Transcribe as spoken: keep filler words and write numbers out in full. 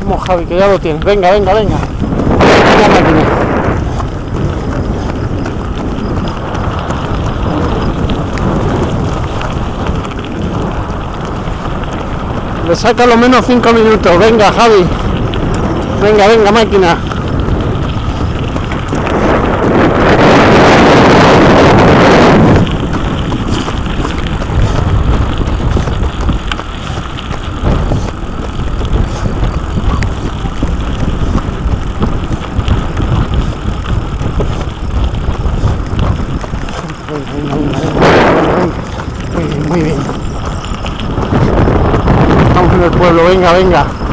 Vamos, Javi, que ya lo tienes. Venga, venga, venga. Venga, máquina. Le saca lo menos cinco minutos. Venga, Javi. Venga, venga, máquina. Muy bien, muy bien. Estamos en el pueblo, venga, venga.